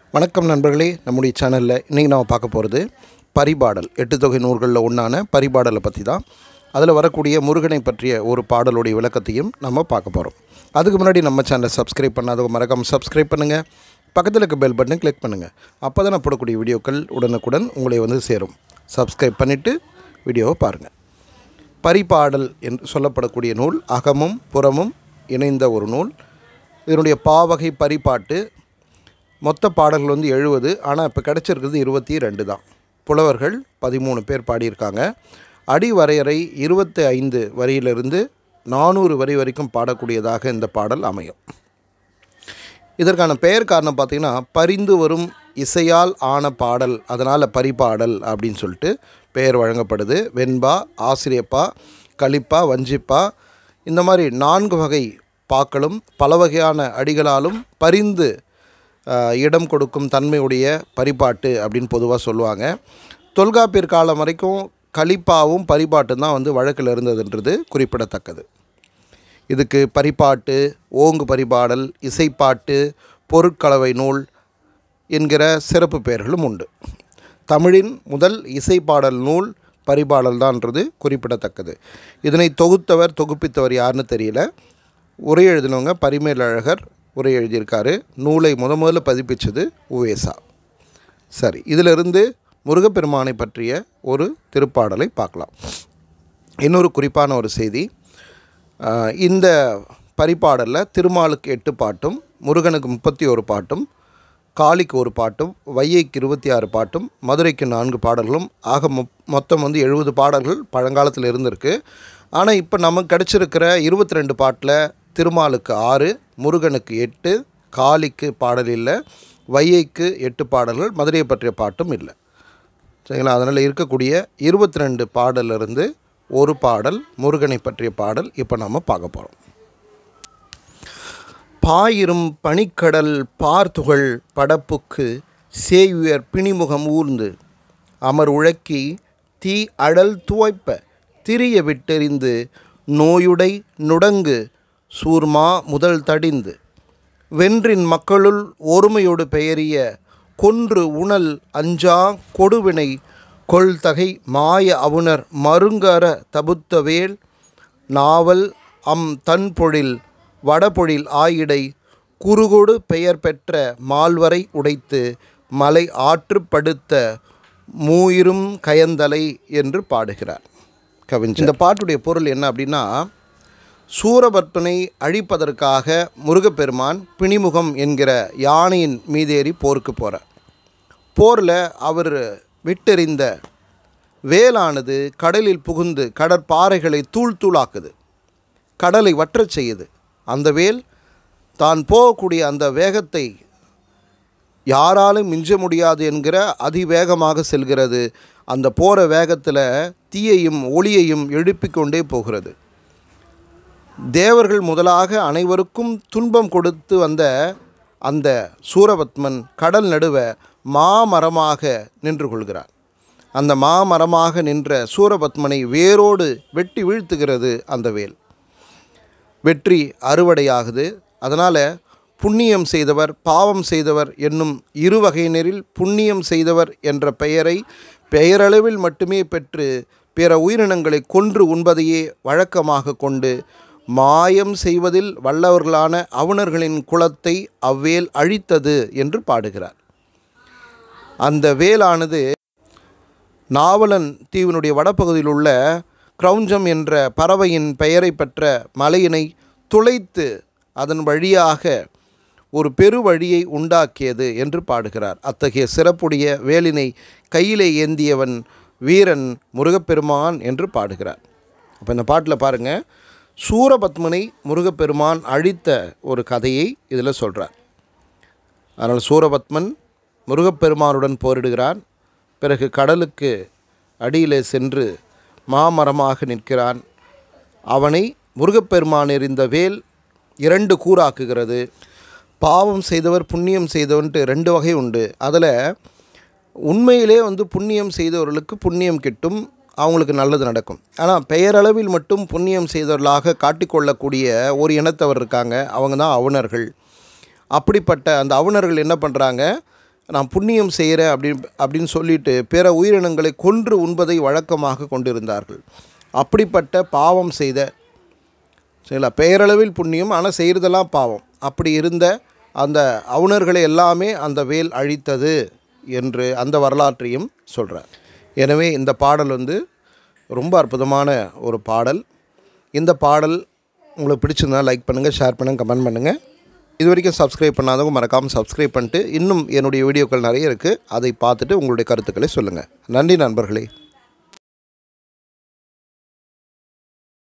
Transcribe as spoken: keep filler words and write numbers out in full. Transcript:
வணக்கம் நண்பர்களே, நம்முடைய சேனலில் இன்றைக்கி நாம் பார்க்க போகிறது பரிபாடல். எட்டு தொகை நூல்களில் ஒன்றான பரிபாடலை பற்றி தான். அதில் வரக்கூடிய முருகனை பற்றிய ஒரு பாடலுடைய விளக்கத்தையும் நம்ம பார்க்க போகிறோம். அதுக்கு முன்னாடி நம்ம சேனலை சப்ஸ்கிரைப் பண்ணாதவங்க மறக்காமல் சப்ஸ்கிரைப் பண்ணுங்கள். பக்கத்தில் இருக்க பெல் பட்டனை கிளிக் பண்ணுங்கள். அப்போ தான் நான் போடக்கூடிய வீடியோக்கள் உடனுக்குடன் உங்களை வந்து சேரும். சப்ஸ்கிரைப் பண்ணிவிட்டு வீடியோவை பாருங்கள். பரிபாடல் என்று சொல்லப்படக்கூடிய நூல் அகமும் புறமும் இணைந்த ஒரு நூல். இதனுடைய பாவகை பரிபாட்டு. மொத்த பாடல்கள் வந்து எழுபது, ஆனால் இப்போ கிடச்சிருக்கிறது இருபத்தி ரெண்டு தான். புலவர்கள் பதிமூணு பேர் பாடியிருக்காங்க. அடி வரையறை இருபத்தி ஐந்து வரியிலிருந்து நானூறு வரி வரைக்கும் பாடக்கூடியதாக இந்த பாடல் அமையும். இதற்கான பெயர் காரணம் பார்த்திங்கன்னா, பரிந்து வரும் இசையால் ஆன பாடல், அதனால் பரிபாடல் அப்படின்னு சொல்லிட்டு பெயர் வழங்கப்படுது. வெண்பா, ஆசிரியப்பா, கலிப்பா, வஞ்சிப்பா, இந்த மாதிரி நான்கு வகை பாக்களும் பல வகையான அடிகளாலும் பரிந்து இடம் கொடுக்கும் தன்மையுடைய பரிபாட்டு அப்படின்னு பொதுவாக சொல்லுவாங்க. தொல்காப்பியர் காலம் வரைக்கும் கலிப்பாவும் பரிபாட்டும் தான் வந்து வழக்கில் இருந்ததுன்றது குறிப்பிடத்தக்கது. இதுக்கு பரிபாட்டு, ஓங்கு பரிபாடல், இசைப்பாட்டு, பொருட்கலவை நூல் என்கிற சிறப்பு பெயர்களும் உண்டு. தமிழின் முதல் இசைப்பாடல் நூல் பரிபாடல் தான்ன்றது குறிப்பிடத்தக்கது. இதனை தொகுத்தவர் தொகுப்பித்தவர் யாருன்னு தெரியல. உரை எழுதினவங்க பரிமேலழகர் உரை எழுதியிருக்காரு. நூலை முத முதல்ல பதிப்பிச்சது உவேசா. சரி, இதிலிருந்து முருகப்பெருமானை பற்றிய ஒரு திருப்பாடலை பார்க்கலாம். இன்னொரு குறிப்பான ஒரு செய்தி, இந்த பரிபாடலில் திருமாலுக்கு எட்டு பாட்டும், முருகனுக்கு முப்பத்தி ஒரு பாட்டும், காளிக்கு ஒரு பாட்டும், வையைக்கு இருபத்தி ஆறு பாட்டும், மதுரைக்கு நான்கு பாடல்களும் ஆக மொ மொத்தம் வந்து எழுபது பாடல்கள் பழங்காலத்தில் இருந்திருக்கு. ஆனால் இப்போ நமக்கு கிடச்சிருக்கிற இருபத்தி ரெண்டு பாட்டில் திருமாலுக்கு ஆறு, முருகனுக்கு எட்டு, காளிக்கு பாடல் இல்லை, வையைக்கு எட்டு பாடல்கள், மதுரையை பற்றிய பாட்டும் இல்லை. சரிங்களா? அதனால் இருக்கக்கூடிய இருபத்தி ரெண்டு பாடலிருந்து ஒரு பாடல் முருகனை பற்றிய பாடல் இப்போ நம்ம பார்க்க போகிறோம். பாயிரும் பனிக்கடல் பார்த்துகள் படப்புக்கு சேயுயர் பிணிமுகம் ஊர்ந்து அமர் உழக்கி தீ அழல் துவைப்ப திரிய விட்டெறிந்து நோயுடை நுடங்கு சூர்மா முதல் தடிந்து வென்றின் மக்களுள் ஒருமையோடு பெயரிய கொன்று உணல் அஞ்சா கொடுவினை கொள்தகை மாய அவுணர் மருங்கர தபுத்தவேல் நாவல் அம் தன்பொழில் வடபொழில் ஆயிடை குறுகொடு பெயர் பெற்ற மால்வரை உடைத்து மலை ஆற்றுப்படுத்த மூயிரும் கயந்தலை என்று பாடுகிறார் கவிஞர். இந்த பாட்டுடைய பொருள் என்ன அப்படின்னா, சூரபத்மனை அழிப்பதற்காக முருகப்பெருமான் பிணிமுகம் என்கிற யானையின் மீதேறி போருக்கு போகிறார். போரில் அவர் விட்டெறிந்த வேலானது கடலில் புகுந்து கடற்பாறைகளை தூள் தூளாக்குது, கடலை வற்றச் செய்யுது. அந்த வேல் தான் போகக்கூடிய அந்த வேகத்தை யாராலும் மிஞ்ச முடியாது என்கிற அதிவேகமாக செல்கிறது. அந்த போகிற வேகத்தில் தீயையும் ஒளியையும் எழுப்பிக்கொண்டே போகிறது. தேவர்கள் முதலாக அனைவருக்கும் துன்பம் கொடுத்து வந்த அந்த சூரபத்மன் கடல் நடுவ மாமரமாக நின்று கொள்கிறார். அந்த மாமரமாக நின்ற சூரபத்மனை வேரோடு வெட்டி வீழ்த்துகிறது அந்த வேல். வெற்றி அறுவடையாகுது. அதனால் புண்ணியம் செய்தவர் பாவம் செய்தவர் என்னும் இரு வகையினரில் புண்ணியம் செய்தவர் என்ற பெயரை பெயரளவில் மட்டுமே பெற்று பிற உயிரினங்களை கொன்று உண்பதையே வழக்கமாக கொண்டு மாயம் செய்வதில் வல்லவர்களான அவுணர்களின் குலத்தை அவ்வேல் அழித்தது என்று பாடுகிறார். அந்த வேலானது நாவலன் தீவினுடைய வடப்பகுதியில் உள்ள கிரௌஞ்சம் என்ற பறவையின் பெயரை பெற்ற மலையினை துளைத்து அதன் வழியாக ஒரு பெருவழியை உண்டாக்கியது என்று பாடுகிறார். அத்தகைய சிறப்புடைய வேலினை கையிலே ஏந்தியவன் வீரன் முருகப்பெருமான் என்று பாடுகிறார். அப்போ இந்த பாட்டில் பாருங்கள், சூரபத்மனை முருகப்பெருமான் அழித்த ஒரு கதையை இதில் சொல்கிறார். அதனால் சூரபத்மன் முருகப்பெருமானுடன் போரிடுகிறான். பிறகு கடலுக்கு அடியிலே சென்று மாமரமாக நிற்கிறான். அவனை முருகப்பெருமான் எறிந்த வேல் இரண்டு கூறாக்குகிறது. பாவம் செய்தவர் புண்ணியம் செய்தவன்ட்டு ரெண்டு வகை உண்டு. அதில் உண்மையிலே வந்து புண்ணியம் செய்தவர்களுக்கு புண்ணியம் கிட்டும், அவங்களுக்கு நல்லது நடக்கும். ஆனால் பெயரளவில் மட்டும் புண்ணியம் செய்தவர்களாக காட்டிக்கொள்ளக்கூடிய ஒரு இனத்தவர் இருக்காங்க. அவங்க தான் அவுணர்கள். அப்படிப்பட்ட அந்த அவுணர்கள் என்ன பண்ணுறாங்க, நான் புண்ணியம் செய்கிறேன் அப்படின்னு அப்படின்னு சொல்லிட்டு பிற உயிரினங்களை கொன்று உண்பதை வழக்கமாக கொண்டிருந்தார்கள். அப்படிப்பட்ட பாவம் செய்த, சரிங்களா, பெயரளவில் புண்ணியம் ஆனால் செய்கிறதெல்லாம் பாவம், அப்படி இருந்த அந்த அவுணர்களை எல்லாமே அந்த வேல் அழித்தது என்று அந்த வரலாற்றையும் சொல்கிறார். எனவே இந்த பாடல் வந்து ரொம்ப அற்புதமான ஒரு பாடல். இந்த பாடல் உங்களுக்கு பிடிச்சிருந்தா லைக் பண்ணுங்கள், ஷேர் பண்ணுங்கள், கமெண்ட் பண்ணுங்கள். இது வரைக்கும் சப்ஸ்கிரைப் பண்ணாதவங்க மறக்காமல் சப்ஸ்கிரைப் பண்ணிட்டு, இன்னும் என்னுடைய வீடியோக்கள் நிறைய இருக்குது, அதை பார்த்துட்டு உங்களுடைய கருத்துக்களை சொல்லுங்கள். நன்றி நண்பர்களே.